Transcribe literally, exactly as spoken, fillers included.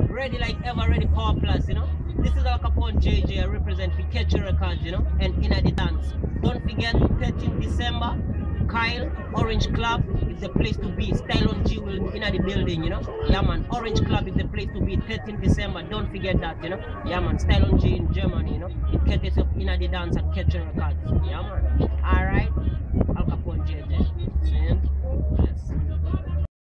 Ready like ever, ready Power Plus, you know. This is Al Capone J J, I represent for Catcher Records, you know, and Inna the Dance. Don't forget, thirteenth December, Kyle, Orange Club is the place to be. Style on G will be in the building, you know. Yeah, man. Orange Club is the place to be. thirteenth December, don't forget that, you know. Yeah, man. Style on G in Germany, you know. It catches up Inna the Dance and Catcher Records. Yeah, man. Alright. Al Capone J J. See you?